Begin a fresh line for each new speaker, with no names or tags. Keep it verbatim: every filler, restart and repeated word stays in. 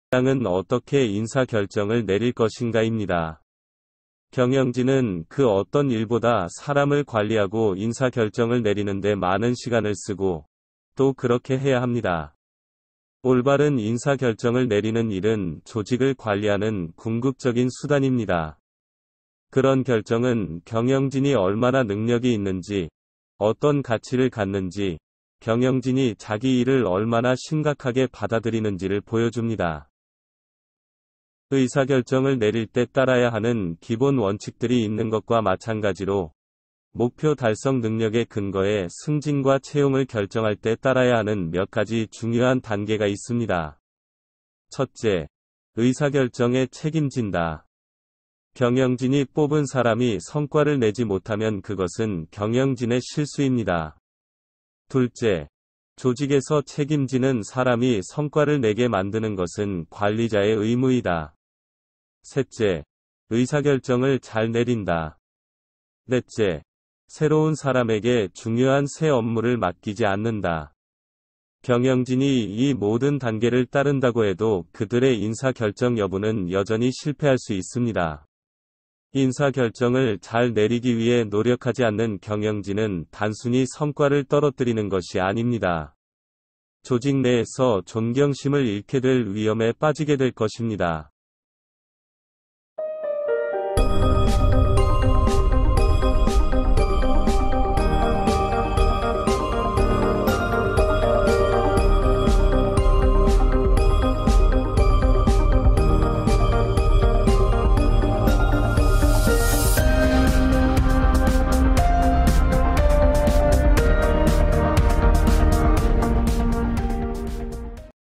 당은 어떻게 인사결정을 내릴 것인가입니다. 경영진은 그 어떤 일보다 사람을 관리하고 인사결정을 내리는데 많은 시간을 쓰고 또 그렇게 해야 합니다. 올바른 인사결정을 내리는 일은 조직을 관리하는 궁극적인 수단입니다. 그런 결정은 경영진이 얼마나 능력이 있는지, 어떤 가치를 갖는지, 경영진이 자기 일을 얼마나 심각하게 받아들이는지를 보여줍니다. 의사결정을 내릴 때 따라야 하는 기본 원칙들이 있는 것과 마찬가지로 목표 달성 능력의 근거에 승진과 채용을 결정할 때 따라야 하는 몇 가지 중요한 단계가 있습니다. 첫째, 의사결정에 책임진다. 경영진이 뽑은 사람이 성과를 내지 못하면 그것은 경영진의 실수입니다. 둘째, 조직에서 책임지는 사람이 성과를 내게 만드는 것은 관리자의 의무이다. 셋째, 의사결정을 잘 내린다. 넷째, 새로운 사람에게 중요한 새 업무를 맡기지 않는다. 경영진이 이 모든 단계를 따른다고 해도 그들의 인사결정 여부는 여전히 실패할 수 있습니다. 인사결정을 잘 내리기 위해 노력하지 않는 경영진은 단순히 성과를 떨어뜨리는 것이 아닙니다. 조직 내에서 존경심을 잃게 될 위험에 빠지게 될 것입니다.